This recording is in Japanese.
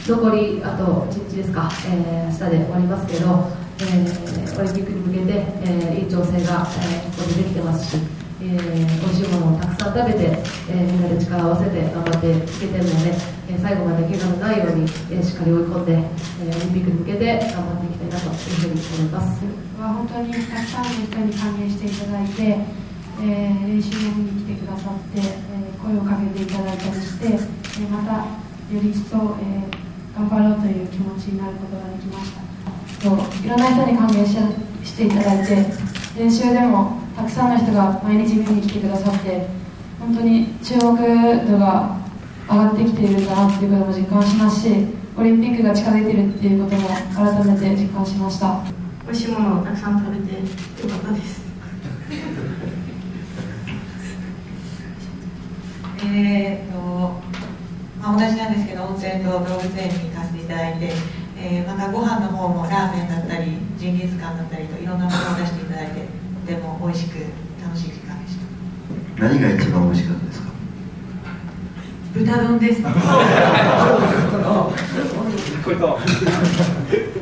残りあと1日ですか、明日で終わりますけど、オリンピックに向けて、いい調整が、ここでできてますし、美味しいものをたくさん食べて、みんなで力を合わせて頑張っていけてるので、最後まで怪我のないように、しっかり追い込んで、オリンピックに向けて頑張っていきたいなというふうに思います。 本当にたくさんの人に歓迎していただいて、練習を見に来てくださって、声をかけていただいたりして、またより一層、頑張ろうという気持ちになることができました。いろんな人に歓迎していただいて、練習でもたくさんの人が毎日見に来てくださって、本当に注目度が上がってきているんだなということも実感しますし、オリンピックが近づいているということも改めて実感しました。 美味しいものをたくさん食べてよかったです。 同じなんですけど、温泉と動物園に行かせていただいて、またご飯の方もラーメンだったりジンギスカンだったりといろんなものを出していただいて、とても美味しく楽しい時間でした。 何が一番美味しかったですか？ 豚丼です。